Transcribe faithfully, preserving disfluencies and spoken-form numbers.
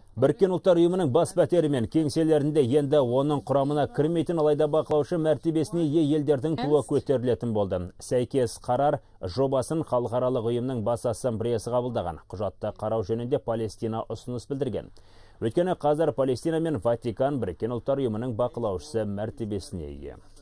Біріккен ұлттар ұйымының бас пәтері мен кеңселерінде енді оның құрамына кірмейтін алайда бақылаушы мәртебесіне ие елдердің туы көтерілетін болды. Сәйкес қарар жобасын халықаралық ұйымның бас ассамблеясы қабылдаған. Құжатты қарау жөнінде Палестина ұсыныс білдірген. Өйткені қазір Палестина мен Ватикан Біріккен ұлттар ұйымының бақылаушысы мәртебесіне ие.